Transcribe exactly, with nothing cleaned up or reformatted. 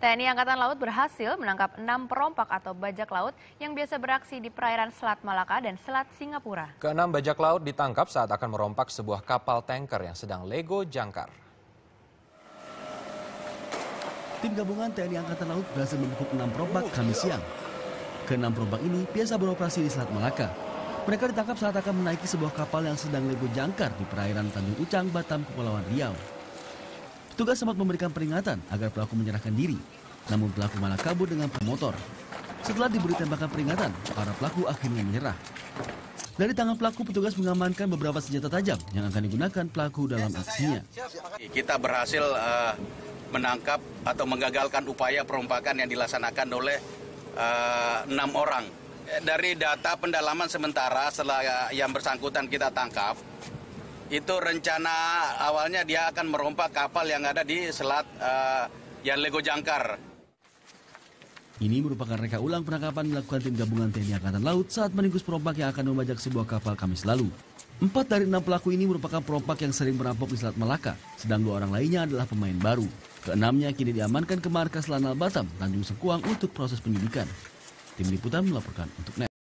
T N I Angkatan Laut berhasil menangkap enam perompak atau bajak laut yang biasa beraksi di perairan Selat Malaka dan Selat Singapura. Keenam bajak laut ditangkap saat akan merompak sebuah kapal tanker yang sedang lego jangkar. Tim gabungan T N I Angkatan Laut berhasil membekuk enam perompak Kamis siang. Keenam perompak ini biasa beroperasi di Selat Malaka. Mereka ditangkap saat akan menaiki sebuah kapal yang sedang lego jangkar di perairan Tanjung Ucang, Batam, Kepulauan Riau. Petugas sempat memberikan peringatan agar pelaku menyerahkan diri, namun pelaku malah kabur dengan pemotor. Setelah diberi tembakan peringatan, para pelaku akhirnya menyerah. Dari tangan pelaku, petugas mengamankan beberapa senjata tajam yang akan digunakan pelaku dalam aksinya. Kita berhasil uh, menangkap atau menggagalkan upaya perompakan yang dilaksanakan oleh uh, enam orang. Dari data pendalaman sementara setelah yang bersangkutan kita tangkap, itu rencana awalnya dia akan merompak kapal yang ada di selat uh, yang lego jangkar. Ini merupakan reka ulang penangkapan dilakukan tim gabungan T N I Angkatan Laut saat meringkus perompak yang akan membajak sebuah kapal Kamis lalu. Empat dari enam pelaku ini merupakan perompak yang sering merampok di Selat Malaka, sedang dua orang lainnya adalah pemain baru. Keenamnya kini diamankan ke markas Lanal Batam, Tanjung Sengkuang untuk proses penyidikan. Tim Liputan melaporkan untuk N E T.